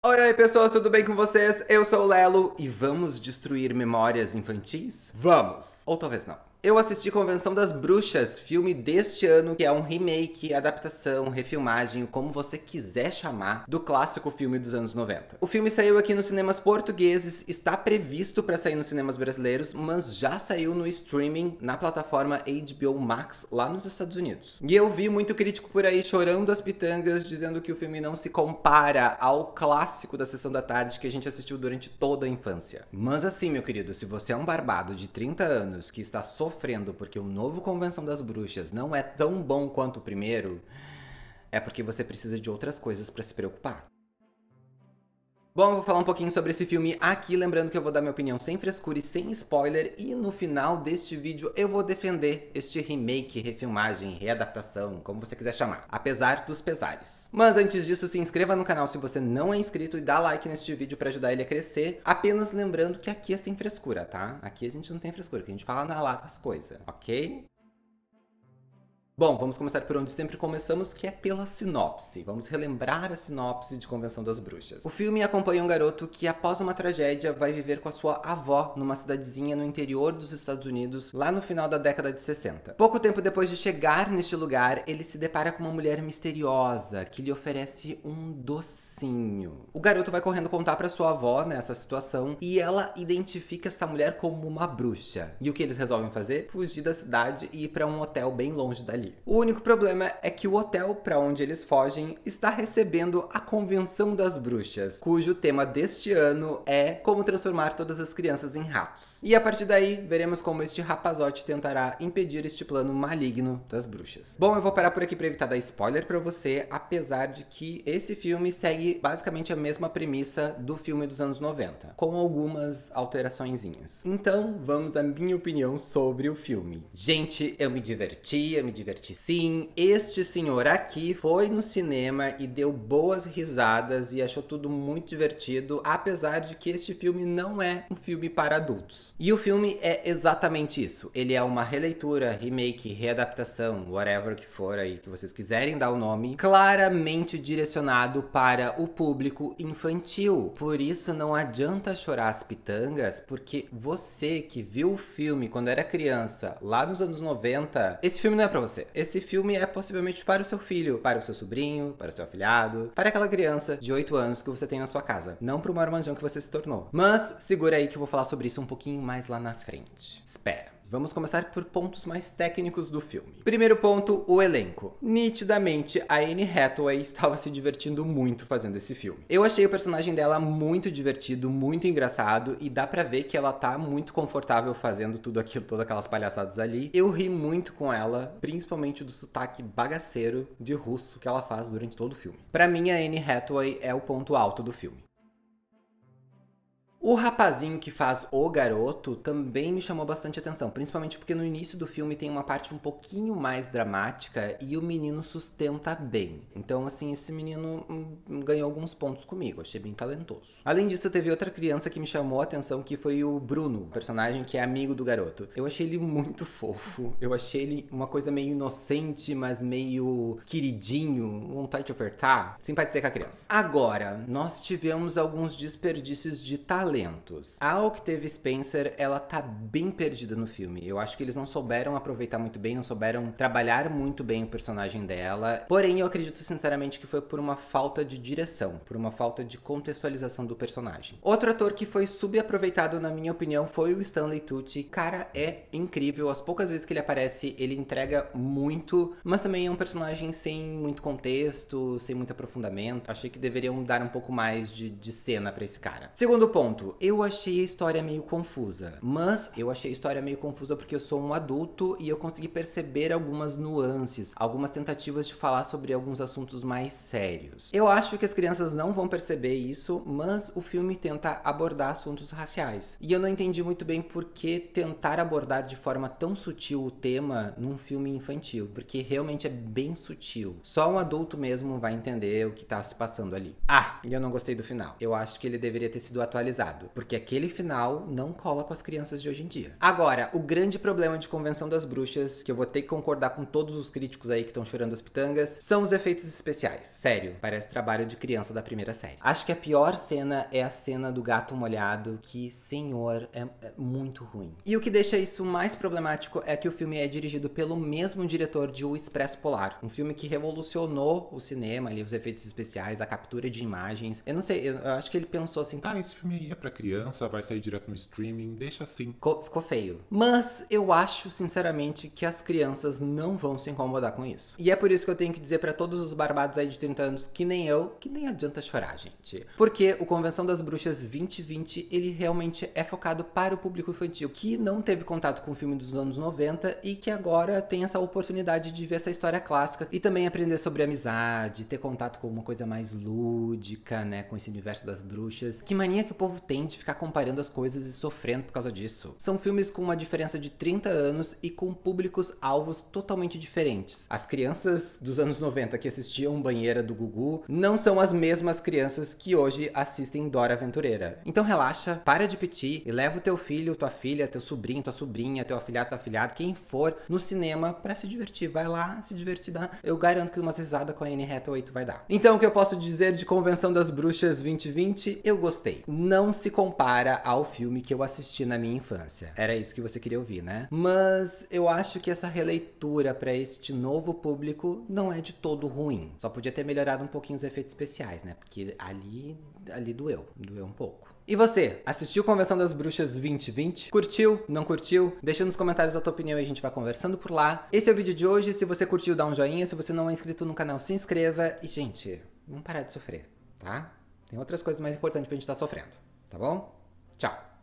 Oi, oi pessoas, tudo bem com vocês? Eu sou o Lelo e vamos destruir memórias infantis? Vamos! Ou talvez não. Eu assisti Convenção das Bruxas, filme deste ano, que é um remake, adaptação, refilmagem, como você quiser chamar, do clássico filme dos anos 90. O filme saiu aqui nos cinemas portugueses, está previsto para sair nos cinemas brasileiros, mas já saiu no streaming na plataforma HBO Max, lá nos Estados Unidos. E eu vi muito crítico por aí chorando as pitangas, dizendo que o filme não se compara ao clássico da Sessão da Tarde que a gente assistiu durante toda a infância. Mas assim, meu querido, se você é um barbado de 30 anos que está sofrendo porque o novo Convenção das Bruxas não é tão bom quanto o primeiro, é porque você precisa de outras coisas para se preocupar. Bom, eu vou falar um pouquinho sobre esse filme aqui, lembrando que eu vou dar minha opinião sem frescura e sem spoiler, e no final deste vídeo eu vou defender este remake, refilmagem, readaptação, como você quiser chamar, apesar dos pesares. Mas antes disso, se inscreva no canal se você não é inscrito e dá like neste vídeo para ajudar ele a crescer, apenas lembrando que aqui é sem frescura, tá? Aqui a gente não tem frescura, que a gente fala na lata as coisas, ok? Bom, vamos começar por onde sempre começamos, que é pela sinopse. Vamos relembrar a sinopse de Convenção das Bruxas. O filme acompanha um garoto que, após uma tragédia, vai viver com a sua avó numa cidadezinha no interior dos Estados Unidos, lá no final da década de 60. Pouco tempo depois de chegar neste lugar, ele se depara com uma mulher misteriosa que lhe oferece um docinho. O garoto vai correndo contar para sua avó nessa situação e ela identifica essa mulher como uma bruxa. E o que eles resolvem fazer? Fugir da cidade e ir para um hotel bem longe dali. O único problema é que o hotel para onde eles fogem está recebendo a Convenção das Bruxas, cujo tema deste ano é como transformar todas as crianças em ratos. E a partir daí, veremos como este rapazote tentará impedir este plano maligno das bruxas. Bom, eu vou parar por aqui para evitar dar spoiler para você, apesar de que esse filme segue basicamente a mesma premissa do filme dos anos 90, com algumas alteraçõezinhas. Então, vamos à minha opinião sobre o filme. Gente, eu me diverti sim. Este senhor aqui foi no cinema e deu boas risadas e achou tudo muito divertido, apesar de que este filme não é um filme para adultos. E o filme é exatamente isso. Ele é uma releitura, remake, readaptação, whatever que for aí que vocês quiserem dar o nome, claramente direcionado para o público infantil. Por isso não adianta chorar as pitangas, porque você que viu o filme quando era criança, lá nos anos 90, esse filme não é pra você. Esse filme é possivelmente para o seu filho, para o seu sobrinho, para o seu afilhado, para aquela criança de 8 anos que você tem na sua casa, não para o marmanjão que você se tornou. Mas segura aí que eu vou falar sobre isso um pouquinho mais lá na frente. Espera. Vamos começar por pontos mais técnicos do filme. Primeiro ponto, o elenco. Nitidamente, a Anne Hathaway estava se divertindo muito fazendo esse filme. Eu achei o personagem dela muito divertido, muito engraçado, e dá pra ver que ela tá muito confortável fazendo tudo aquilo, todas aquelas palhaçadas ali. Eu ri muito com ela, principalmente do sotaque bagaceiro de russo que ela faz durante todo o filme. Pra mim, a Anne Hathaway é o ponto alto do filme. O rapazinho que faz o garoto também me chamou bastante atenção, principalmente porque no início do filme tem uma parte um pouquinho mais dramática e o menino sustenta bem. Então, assim, esse menino ganhou alguns pontos comigo, achei bem talentoso. Além disso, teve outra criança que me chamou a atenção, que foi o Bruno, o personagem que é amigo do garoto. Eu achei ele muito fofo, eu achei ele uma coisa meio inocente, mas meio queridinho, vontade de apertar. Simpatizei com a criança. Agora, nós tivemos alguns desperdícios de talentos. A Octavia Spencer, ela tá bem perdida no filme. Eu acho que eles não souberam aproveitar muito bem, não souberam trabalhar muito bem o personagem dela. Porém, eu acredito sinceramente que foi por uma falta de direção, por uma falta de contextualização do personagem. Outro ator que foi subaproveitado, na minha opinião, foi o Stanley Tucci. Cara, é incrível. As poucas vezes que ele aparece, ele entrega muito, mas também é um personagem sem muito contexto, sem muito aprofundamento. Achei que deveriam dar um pouco mais de cena pra esse cara. Segundo ponto, eu achei a história meio confusa, mas eu achei a história meio confusa porque eu sou um adulto e eu consegui perceber algumas nuances, algumas tentativas de falar sobre alguns assuntos mais sérios. Eu acho que as crianças não vão perceber isso, mas o filme tenta abordar assuntos raciais. E eu não entendi muito bem por que tentar abordar de forma tão sutil o tema num filme infantil, porque realmente é bem sutil. Só um adulto mesmo vai entender o que tá se passando ali. Ah, e eu não gostei do final. Eu acho que ele deveria ter sido atualizado. cuidado, porque aquele final não cola com as crianças de hoje em dia. Agora, o grande problema de Convenção das Bruxas, que eu vou ter que concordar com todos os críticos aí que estão chorando as pitangas, são os efeitos especiais. Sério, parece trabalho de criança da primeira série. Acho que a pior cena é a cena do gato molhado, que, senhor, é muito ruim. E o que deixa isso mais problemático é que o filme é dirigido pelo mesmo diretor de O Expresso Polar, um filme que revolucionou o cinema, ali, os efeitos especiais, a captura de imagens. Eu não sei, eu acho que ele pensou assim... Ah, esse filme aí é pra criança, vai sair direto no streaming, deixa assim. Ficou feio. Mas eu acho, sinceramente, que as crianças não vão se incomodar com isso. E é por isso que eu tenho que dizer pra todos os barbados aí de 30 anos, que nem eu, que nem adianta chorar, gente. Porque o Convenção das Bruxas 2020, ele realmente é focado para o público infantil, que não teve contato com o filme dos anos 90 e que agora tem essa oportunidade de ver essa história clássica e também aprender sobre amizade, ter contato com uma coisa mais lúdica, né, com esse universo das bruxas. Que mania que o povo tem de ficar comparando as coisas e sofrendo por causa disso. São filmes com uma diferença de 30 anos e com públicos-alvos totalmente diferentes. As crianças dos anos 90 que assistiam Banheira do Gugu não são as mesmas crianças que hoje assistem Dora Aventureira. Então relaxa, para de pedir e leva o teu filho, tua filha, teu sobrinho, tua sobrinha, teu afilhado, tua afilhada, quem for, no cinema pra se divertir. Vai lá, se divertir, dá. Eu garanto que uma risada com a Anne Hathaway tu vai dar. Então o que eu posso dizer de Convenção das Bruxas 2020? Eu gostei. Não se compara ao filme que eu assisti na minha infância. Era isso que você queria ouvir, né? Mas eu acho que essa releitura pra este novo público não é de todo ruim. Só podia ter melhorado um pouquinho os efeitos especiais, né? Porque ali doeu um pouco. E você, assistiu Convenção das Bruxas 2020? Curtiu? Não curtiu? Deixa nos comentários a tua opinião e a gente vai conversando por lá. Esse é o vídeo de hoje. Se você curtiu, dá um joinha. Se você não é inscrito no canal, se inscreva. E, gente, vamos parar de sofrer, tá? Tem outras coisas mais importantes pra gente estar sofrendo, tá bom? Tchau!